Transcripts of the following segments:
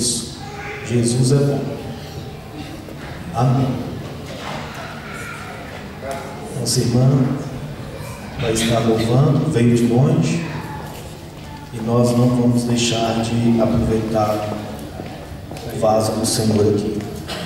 Deus. Jesus é bom. Amém. Nossa irmã vai estar louvando, veio de longe, e nós não vamos deixar de aproveitar o vaso do Senhor aqui.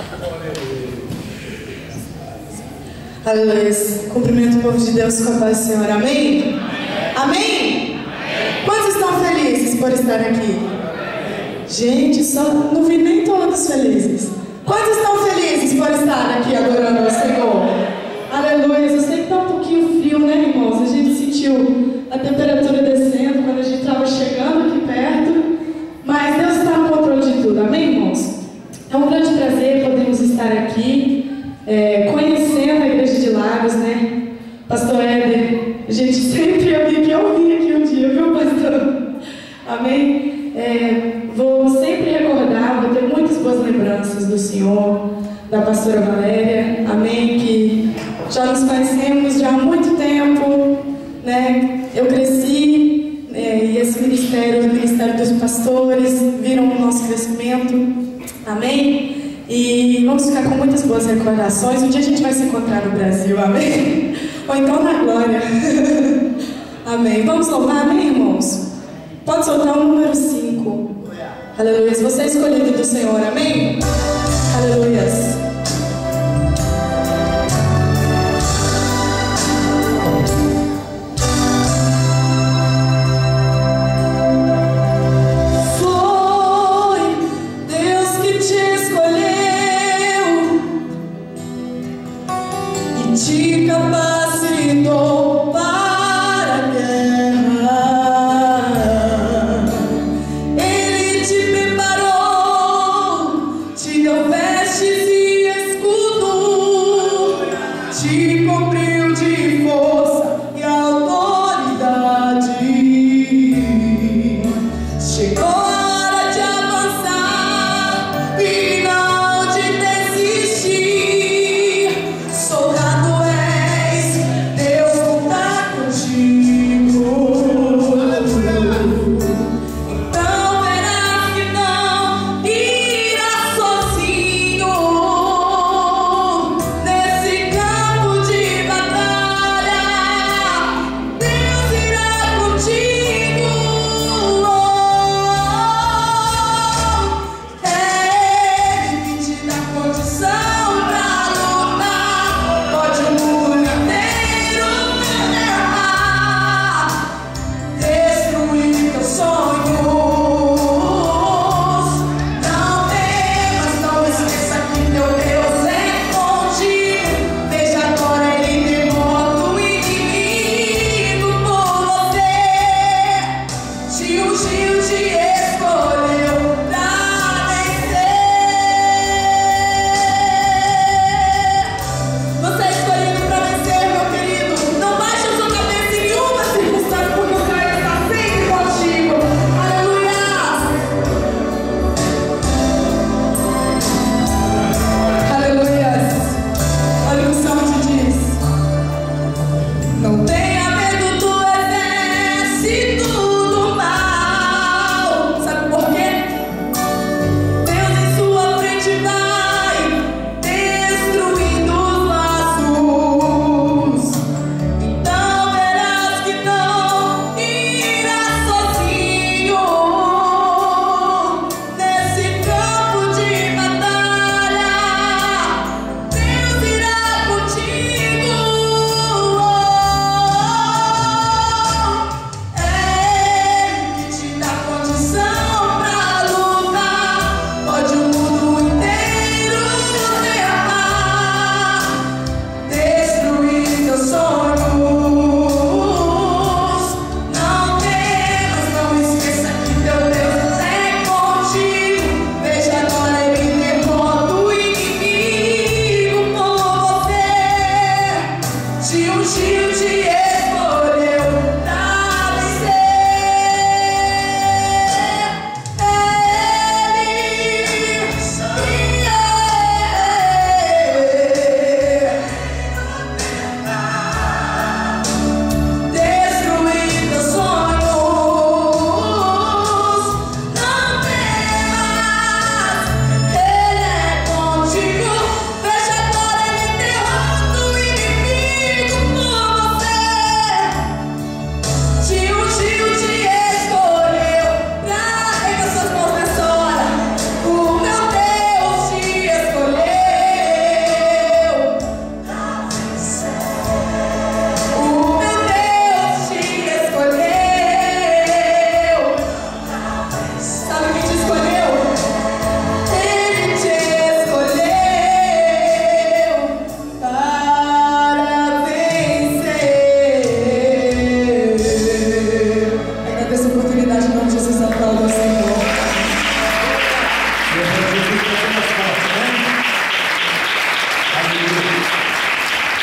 Aleluia. Cumprimento o povo de Deus com a paz do Senhor. Amém? Amém? Quantos estão felizes por estar aqui? Gente, só não vi nem todos felizes. Quantos estão felizes por estar aqui adorando ao Senhor? Aleluia. Eu sei que está um pouquinho frio, né, irmãos? A gente sentiu a temperatura descendo quando a gente estava chegando aqui perto. Mas Deus está no controle de tudo. Amém, irmãos? É um grande prazer podermos estar aqui, conhecendo a Igreja de Lagos, né? Pastor Éder, a gente sempre eu vim aqui um dia, viu, pastor? Amém? Vou sempre recordar, vou ter muitas boas lembranças do Senhor, da pastora Valéria, amém? Que já nos conhecemos já há muito tempo, né? Eu cresci, e esse ministério, o ministério dos pastores, viram o nosso crescimento, amém? E vamos ficar com muitas boas recordações. Um dia a gente vai se encontrar no Brasil, amém? Ou então na glória. Amém. Vamos louvar, amém, irmãos? Pode soltar o número 5. Aleluia. Você é escolhido do Senhor, amém? Aleluia. Te capacitou para a guerra. Ele te preparou, te deu vestes e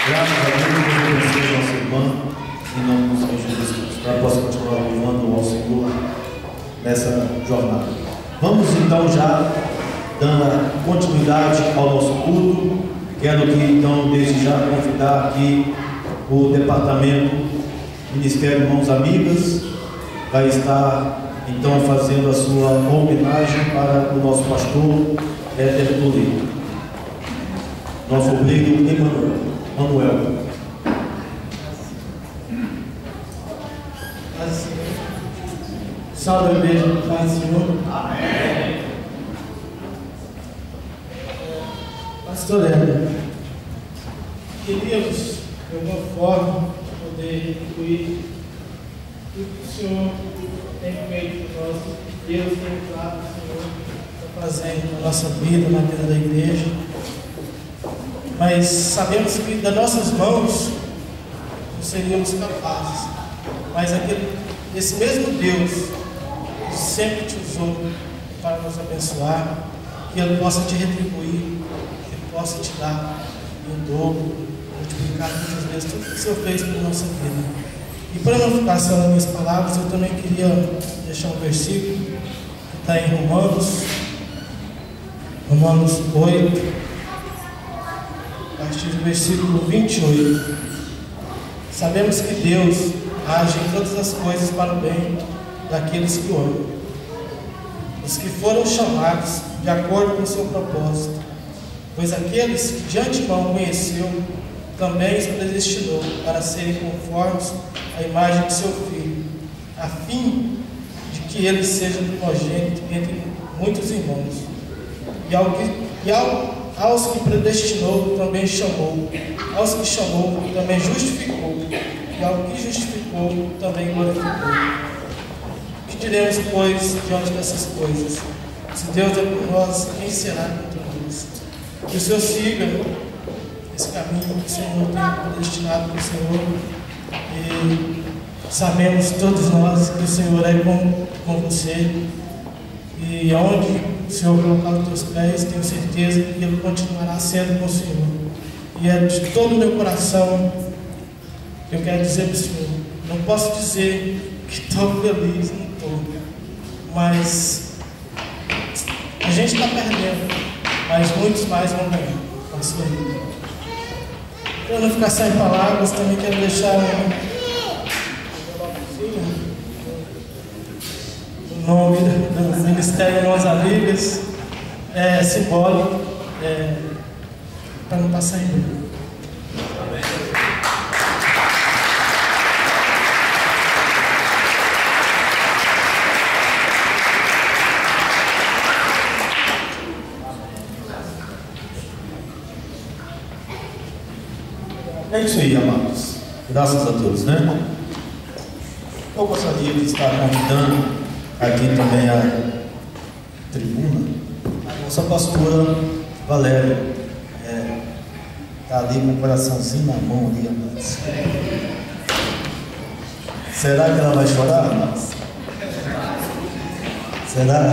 Graças a Deus, eu abençoe a nossa irmã, em nome do Senhor Jesus Cristo. Para possa continuar louvando ao Senhor nessa jornada. Vamos então já dando continuidade ao nosso culto. Quero aqui então desde já convidar aqui o departamento Ministério Mãos Amigas, vai estar então fazendo a sua homenagem para o nosso pastor Éder Toledo, nosso obreiro Manuel. Salve a igreja, paz do Senhor. Amém. Pastor Éder, queríamos de alguma forma poder incluir tudo que o Senhor tem feito por nós, Deus tem usado o Senhor para fazer na nossa vida, na vida da igreja. Mas sabemos que das nossas mãos não seríamos capazes. Mas esse mesmo Deus que sempre te usou para nos abençoar, que Ele possa te retribuir, que Ele possa te dar em dobro, multiplicar muitas vezes tudo que o Senhor fez pela nossa vida. E para não ficar só nas minhas palavras, eu também queria deixar um versículo que está em Romanos 8, a partir do versículo 28. Sabemos que Deus age em todas as coisas para o bem daqueles que o amam, os que foram chamados de acordo com o seu propósito. Pois aqueles que de antemão conheceu, também os predestinou para serem conformes à imagem de seu Filho, a fim de que ele seja primogênito entre muitos irmãos. Aos que predestinou, também chamou. Aos que chamou, também justificou. E ao que justificou, também glorificou. O que diremos, pois, diante dessas coisas? Se Deus é por nós, quem será contra nós? Que o Senhor siga esse caminho que o Senhor tem predestinado para o Senhor. E sabemos todos nós que o Senhor é com você. E aonde o Senhor colocar os teus pés, tenho certeza que Ele continuará sendo com o Senhor. E é de todo o meu coração que eu quero dizer para o Senhor. Não posso dizer que estou feliz, não estou. Mas a gente está perdendo, mas muitos mais vão ganhar. Para não ficar sem palavras, também quero deixar o nome do Ministério Mãos Amigas, simbólico, para não passar em branco. É isso aí, amados. Graças a Deus, né? Eu gostaria de estar convidando aqui também a tribuna, a nossa pastora Valéria. Está ali com o coraçãozinho na mão ali, amados. Será que ela vai chorar, amados? Será?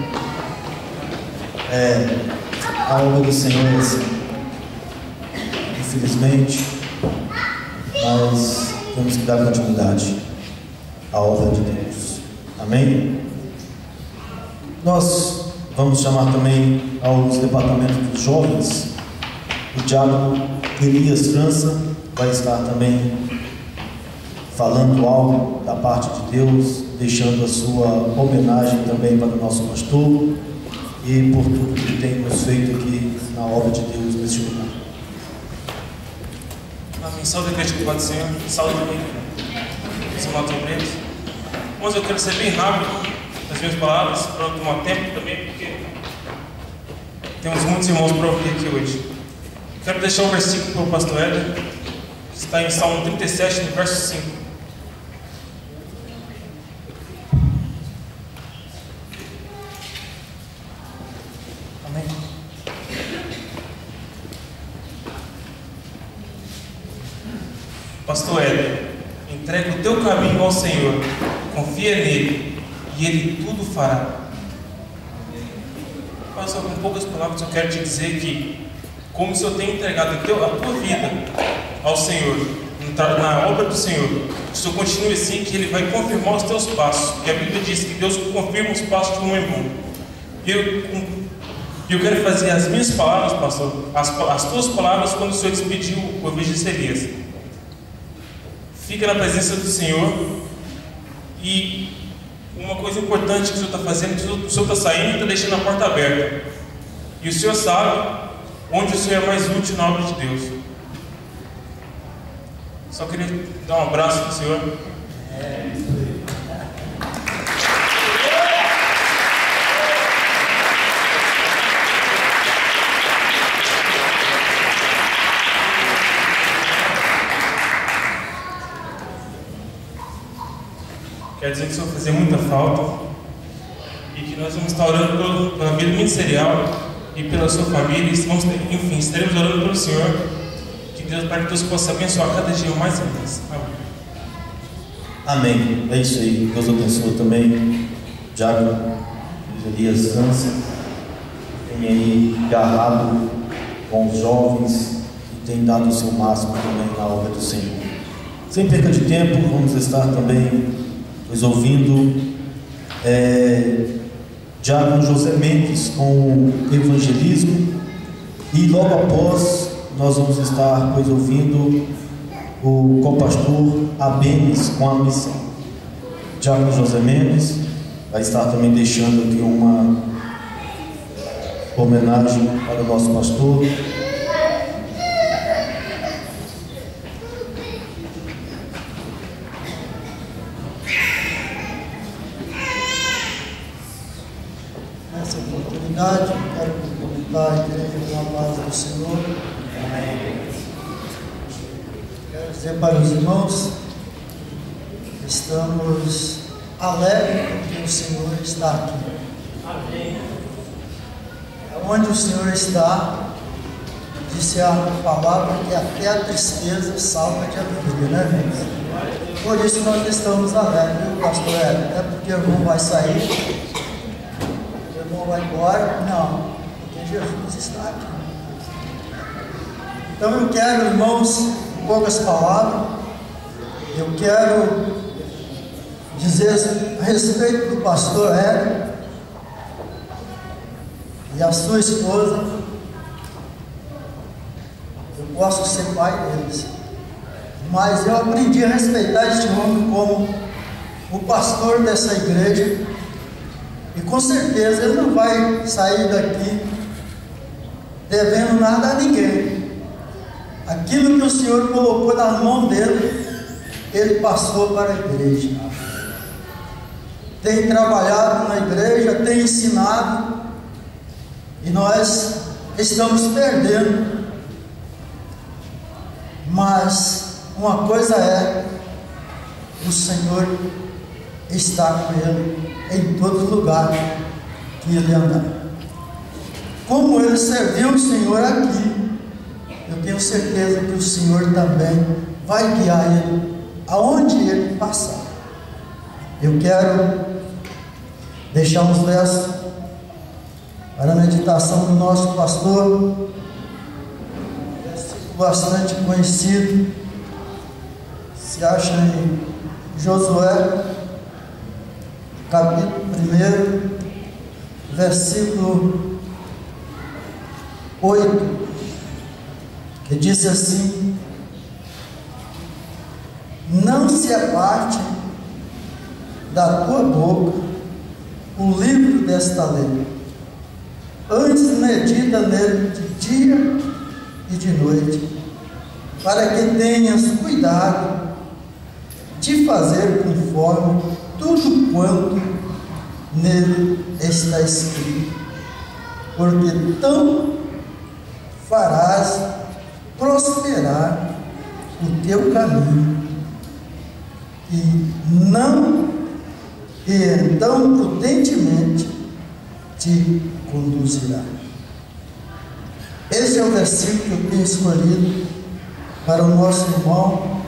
A obra do Senhor é assim. Infelizmente, nós temos que dar continuidade à obra de Deus. Amém? Nós vamos chamar também aos departamentos dos jovens. O diácono Elias França vai estar também falando algo da parte de Deus, deixando a sua homenagem também para o nosso pastor e por tudo que tem nos feito aqui na obra de Deus neste lugar. Amém. Salve a igreja do Pai do Senhor. Salve também os amados obreiros. Mas eu quero ser bem rápido nas minhas palavras, para não tomar tempo também, porque temos muitos irmãos para ouvir aqui hoje. Quero deixar um versículo para o pastor Éder, que está em Salmo 37, no verso 5. Amém. Pastor Éder, entrega o teu caminho ao Senhor, confia nele e ele tudo fará. Mas com poucas palavras eu quero te dizer que como se eu tenho entregado a tua vida ao Senhor, na obra do Senhor, que tu continue assim, que Ele vai confirmar os teus passos, porque a Bíblia diz que Deus confirma os passos de um irmão. Eu quero fazer as minhas palavras, pastor, as tuas palavras, quando o Senhor despediu o evangelista Elias. Fica na presença do Senhor. E uma coisa importante que o Senhor está fazendo, o Senhor está saindo e está deixando a porta aberta. E o Senhor sabe onde o Senhor é mais útil na obra de Deus. Só queria dar um abraço para o Senhor. Quer dizer que o Senhor vai fazer muita falta e que nós vamos estar orando pela vida ministerial e pela sua família. Enfim, estaremos orando pelo Senhor, para que Deus possa abençoar cada dia mais e mais. Amém. Amém. É isso aí. Deus abençoe também Diácono Elias Sansa, tem aí agarrado com os jovens e tem dado o seu máximo também na obra do Senhor. Sem perca de tempo, vamos estar também ouvindo Diácono José Mendes com o evangelismo, e logo após nós vamos estar ouvindo o copastor Abenes com a missão. Diácono José Mendes vai estar também deixando aqui uma homenagem para o nosso pastor. Nessa oportunidade, quero cumprimentar a igreja com a paz do Senhor. Quero dizer para os irmãos que estamos alegres porque o Senhor está aqui. Amém. Onde o Senhor está, disse a palavra que até a tristeza salva de alegria, né, gente? Por isso nós estamos alegres, viu, pastor Hélio? Não é porque o irmão vai sair, o irmão vai embora, não, porque Jesus está aqui. Então eu quero, irmãos, em poucas palavras, eu quero dizer a respeito do pastor Hélio e a sua esposa. Eu posso ser pai deles, mas eu aprendi a respeitar este homem como o pastor dessa igreja, e com certeza ele não vai sair daqui devendo nada a ninguém. Aquilo que o Senhor colocou nas mãos dele, ele passou para a igreja. Tem trabalhado na igreja, tem ensinado, e nós estamos perdendo. Mas uma coisa é, o Senhor está com ele em todo lugar que ele andar. Como ele serviu o Senhor aqui, eu tenho certeza que o Senhor também vai guiar ele aonde ele passar. Eu quero deixar uns versos para a meditação do nosso pastor, versículo bastante conhecido, se acha em Josué, capítulo 1, versículo 8, que diz assim: não se aparte da tua boca o livro desta lei, antes medita nele de dia e de noite, para que tenhas cuidado de fazer conforme tudo quanto nele está escrito, porque então farás prosperar o teu caminho, e então prudentemente te conduzirá. Esse é o versículo que eu tenho escolhido para o nosso irmão,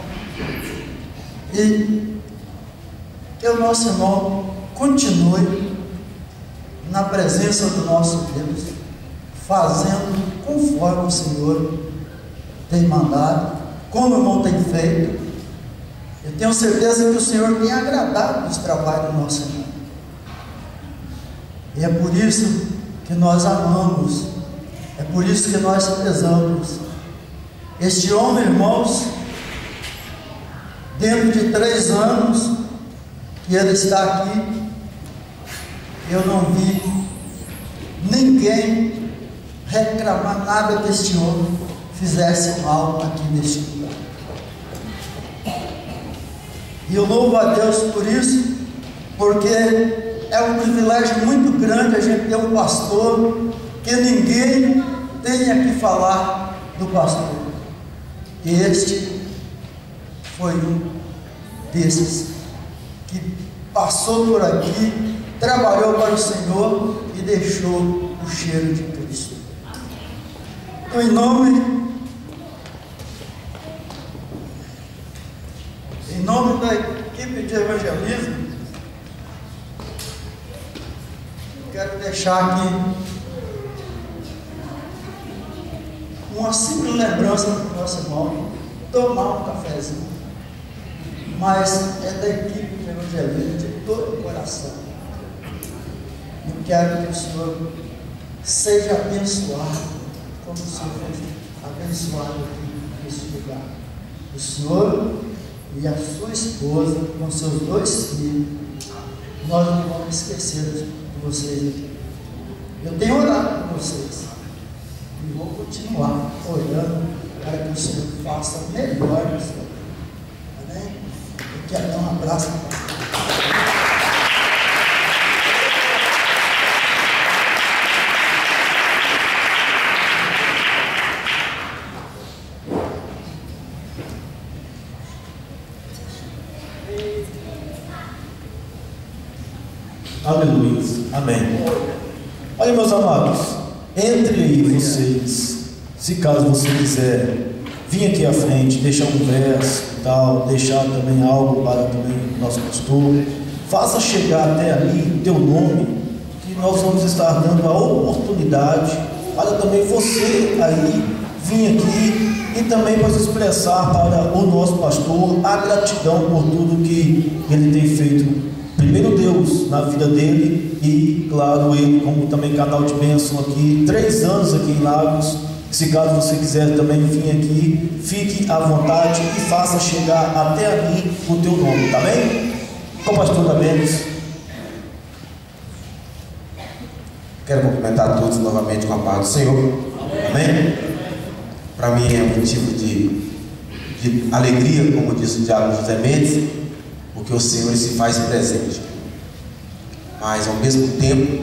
e que o nosso irmão continue na presença do nosso Deus, fazendo conforme o Senhor tem mandado, como o irmão tem feito. Eu tenho certeza que o Senhor tem agradado dos trabalhos do nosso irmão. E é por isso que nós amamos, é por isso que nós prezamos. Este homem, irmãos, dentro de 3 anos que ele está aqui, eu não vi ninguém reclamar nada que este homem fizesse mal aqui neste lugar. E eu louvo a Deus por isso, porque é um privilégio muito grande a gente ter um pastor que ninguém tenha que falar do pastor. E este foi um desses que passou por aqui, trabalhou para o Senhor e deixou o cheiro de Cristo. Então, em nome da equipe de evangelismo, quero deixar aqui uma simples lembrança para o nosso irmão, tomar um cafezinho, mas é da equipe de evangelismo de todo o coração. Eu quero que o Senhor seja abençoado, como o Senhor foi abençoado aqui nesse lugar. O Senhor e a sua esposa, com seus 2 filhos, nós não vamos esquecer de vocês aqui. Eu tenho orado por vocês e vou continuar orando para que o Senhor faça melhor na sua vida. Amém? Eu quero dar um abraço para você. Aleluia, amém. Olha, meus amados, entre aí vocês, se caso você quiser vir aqui à frente, deixar um verso e tal, deixar também algo para também o nosso pastor, faça chegar até ali o teu nome, que nós vamos estar dando a oportunidade para também você aí vir aqui e também para expressar para o nosso pastor a gratidão por tudo que ele tem feito. Primeiro Deus na vida dele e, claro, ele como também canal de bênção aqui, 3 anos aqui em Lagos. Se caso você quiser também vir aqui, fique à vontade e faça chegar até ali o teu nome, tá bem? Com o pastor da Bênus. Quero cumprimentar todos novamente com a paz do Senhor. Amém? Para mim é um motivo de alegria, como disse o diácono José Mendes, porque o Senhor se faz presente. Mas ao mesmo tempo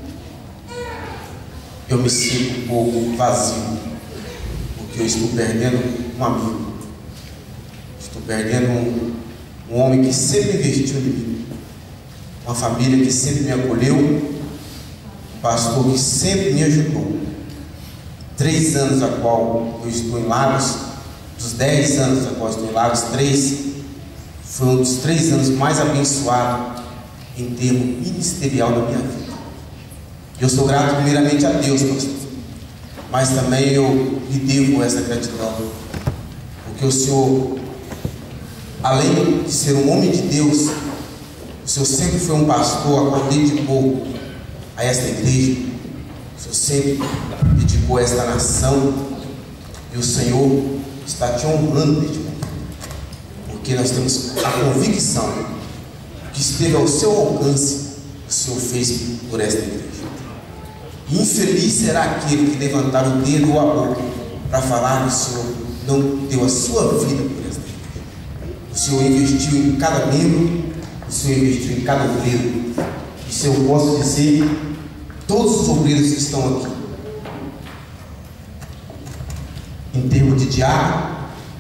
eu me sinto um pouco vazio, porque eu estou perdendo um amigo, estou perdendo um homem que sempre investiu em mim, uma família que sempre me acolheu, um pastor que sempre me ajudou. 3 anos a qual eu estou em Lagos, dos 10 anos a qual eu estou em Lagos, 3 foi um dos 3 anos mais abençoados em termos ministerial da minha vida. Eu sou grato primeiramente a Deus, pastor, mas também eu lhe devo essa gratidão, porque o Senhor, além de ser um homem de Deus, o Senhor sempre foi um pastor a qual dedicou a esta igreja, o Senhor sempre dedicou a esta nação, e o Senhor está te honrando neste momento, porque nós temos a convicção que esteve ao seu alcance, o Senhor fez por esta igreja. E infeliz será aquele que levantar o dedo ou a boca para falar que o Senhor não deu a sua vida por esta igreja. O Senhor investiu em cada membro, o Senhor investiu em cada obreiro. E se eu posso dizer, todos os obreiros que estão aqui, em termos de diácono,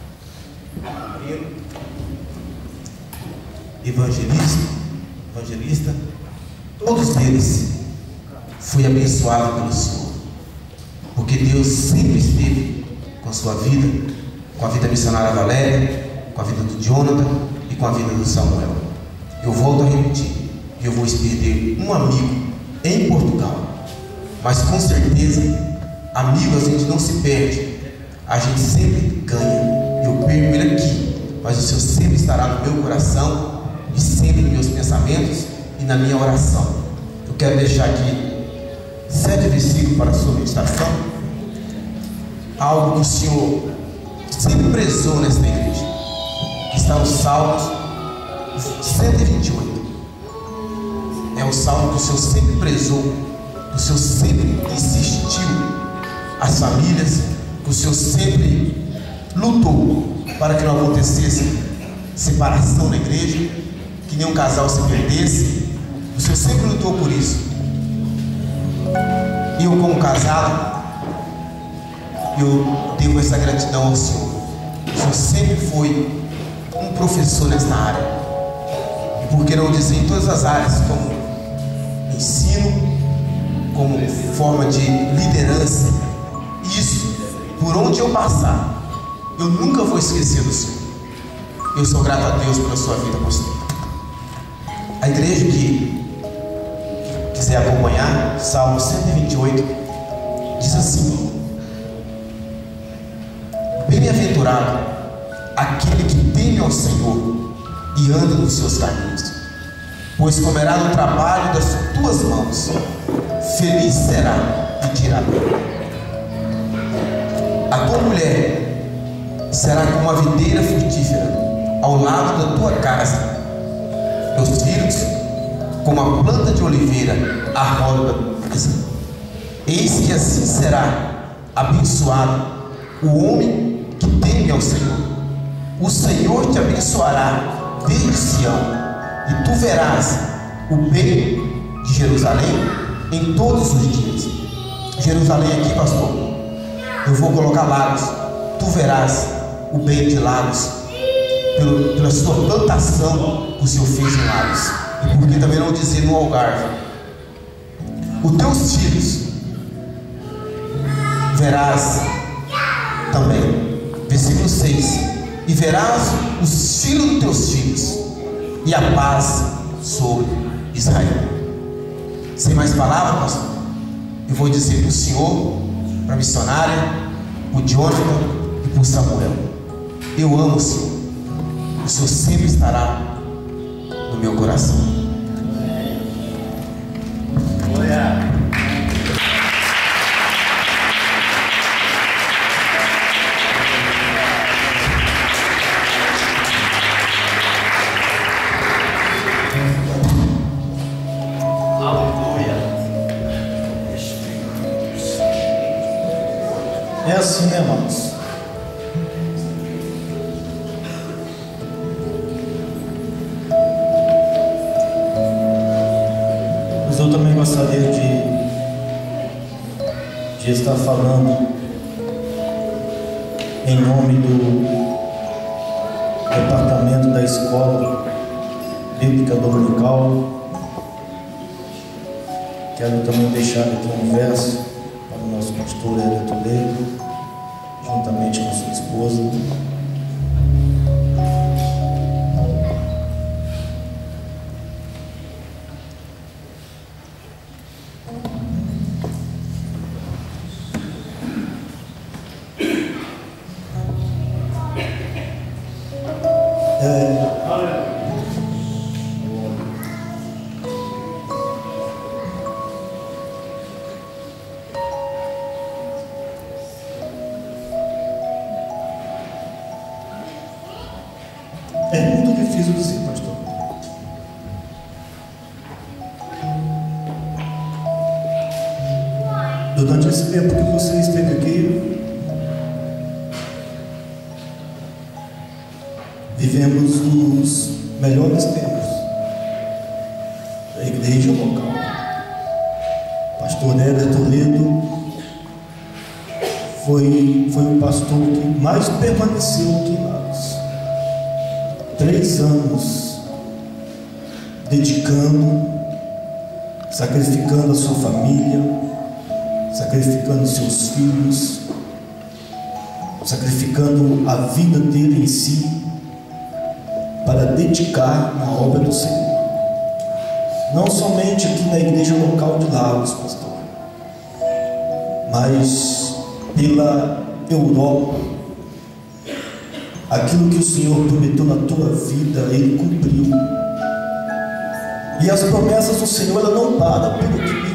evangelista, todos eles foi abençoado pelo Senhor, porque Deus sempre esteve com a sua vida, com a vida missionária Valéria, com a vida do Jonathan e com a vida do Samuel. Eu volto a repetir, eu vou perder um amigo em Portugal, mas com certeza Amigo, a gente não se perde, a gente sempre ganha. Eu perco ele aqui, mas o Senhor sempre estará no meu coração e sempre nos meus pensamentos e na minha oração. Eu quero deixar aqui 7 versículos para a sua meditação. Algo que o Senhor sempre prezou nesta igreja, que está no Salmos 128. É o salmo que o Senhor sempre prezou, que o Senhor sempre insistiu às famílias, que o Senhor sempre lutou para que não acontecesse separação na igreja, que nenhum casal se perdesse. O Senhor sempre lutou por isso. E eu, como casado, eu devo essa gratidão ao Senhor. O Senhor sempre foi um professor nesta área, e por que não dizer em todas as áreas, como ensino, como forma de liderança. Isso, por onde eu passar, eu nunca vou esquecer do Senhor. Eu sou grato a Deus pela sua vida, pastor. A igreja que quiser acompanhar, Salmo 128 diz assim: bem-aventurado aquele que teme ao Senhor e anda nos seus caminhos, pois comerá no trabalho das tuas mãos, feliz será e dirá bem. A tua mulher será como a videira frutífera ao lado da tua casa, teus filhos como a planta de oliveira à roda da mesa. Eis que assim será abençoado o homem que teme ao Senhor. O Senhor te abençoará desde Sião, e tu verás o bem de Jerusalém em todos os dias. Jerusalém aqui, pastor, eu vou colocar Lagos. Tu verás o bem de Lagos pela sua plantação que o Senhor fez em Lagos. E por que também não dizer no Algarve? Os teus filhos verás também. Versículo 6: e verás os filhos dos teus filhos, e a paz sobre Israel. Sem mais palavras, pastor, eu vou dizer para o senhor, para a missionária, para o Jonathan e para o Samuel: eu amo o Senhor. O Senhor sempre estará no meu coração. Glória. É assim, irmãos. Mas eu também gostaria de estar falando em nome do departamento da Escola Bíblica Dominical. Quero também deixar aqui um verso para o nosso pastor Hélio Toledo, juntamente com sua esposa. É muito difícil dizer, pastor. Durante esse tempo que você esteve aqui, vivemos os melhores tempos da igreja local. Pastor Hélio Toledo foi o pastor que mais permaneceu aqui em Lagos. 3 anos dedicando, sacrificando a sua família, sacrificando seus filhos, sacrificando a vida dele em si, para dedicar na obra do Senhor. Não somente aqui na igreja local de Lagos, pastor, mas pela Europa, aquilo que o Senhor prometeu na tua vida, Ele cumpriu. E as promessas do Senhor, ela não para por aqui,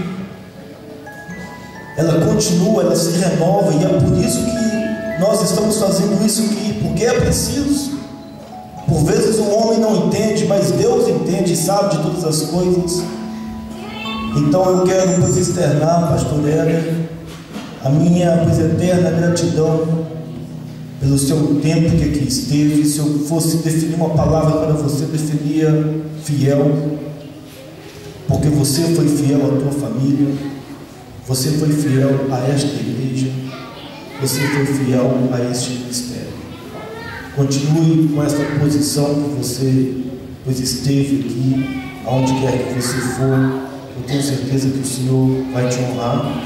ela continua, ela se renova, e é por isso que nós estamos fazendo isso aqui, porque é preciso. Por vezes o homem não entende, mas Deus entende e sabe de todas as coisas. Então eu quero, pois, externar, pastor Éder, a minha, pois, eterna gratidão pelo seu tempo que aqui esteve. Se eu fosse definir uma palavra para você, definia fiel, porque você foi fiel à tua família, você foi fiel a esta igreja, você foi fiel a este ministério. Continue com essa posição que você, pois, esteve aqui, aonde quer que você for. Eu tenho certeza que o Senhor vai te honrar.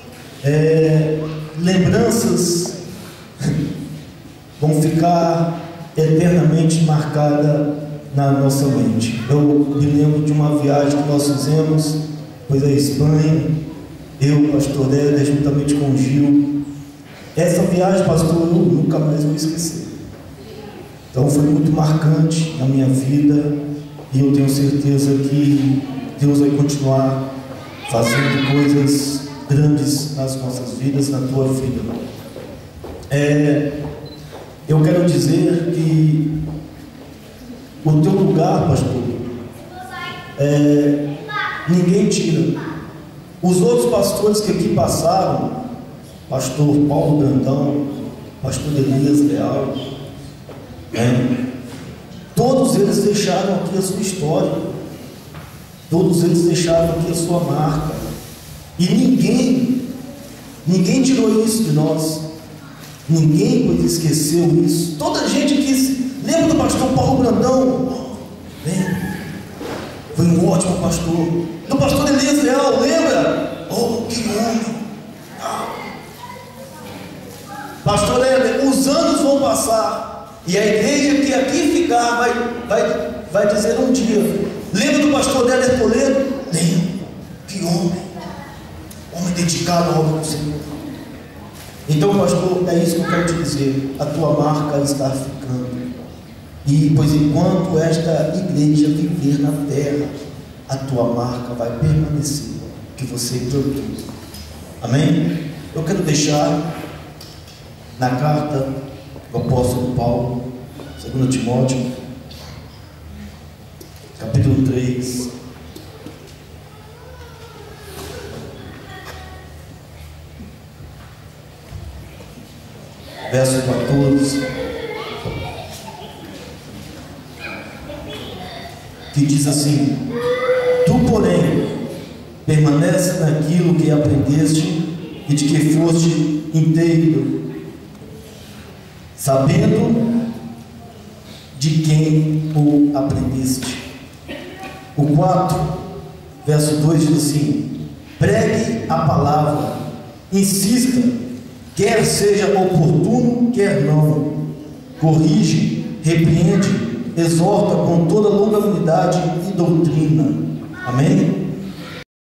Lembranças vão ficar eternamente marcadas na nossa mente. Eu me lembro de uma viagem que nós fizemos, pois, a Espanha, eu, pastor Éder, juntamente com o Gil. Essa viagem, pastor, eu nunca mais vou esquecer. Então foi muito marcante na minha vida, e eu tenho certeza que Deus vai continuar fazendo coisas grandes nas nossas vidas, na tua vida. Eu quero dizer que o teu lugar, pastor, ninguém tira. Os outros pastores que aqui passaram, pastor Paulo Brandão, pastor Elias Leal, todos eles deixaram aqui a sua história, todos eles deixaram aqui a sua marca, e ninguém tirou isso de nós, ninguém, pois, esqueceu isso. Toda a gente quis. Lembra do pastor Paulo Brandão? Lembra? Foi um ótimo pastor. Do pastor Elias Leal, lembra? Oh, que homem! Pastor Éder, os anos vão passar, e a igreja que aqui ficar vai dizer um dia: lembra do pastor Éder Toledo? Lembra? Que homem! Homem dedicado à obra do Senhor. Então, pastor, é isso que eu quero te dizer. A tua marca está ficando. E, pois, enquanto esta igreja viver na terra, a tua marca vai permanecer, que você produz. Amém? Eu quero deixar na carta do apóstolo Paulo, 2 Timóteo, capítulo 3, verso 14, que diz assim: tu, porém, permanece naquilo que aprendeste e de que foste inteiro, sabendo de quem o aprendeste. O 4, verso 2 diz assim: pregue a palavra, insista, quer seja oportuno, quer não, corrige, repreende, exorta com toda longanimidade e doutrina. Amém?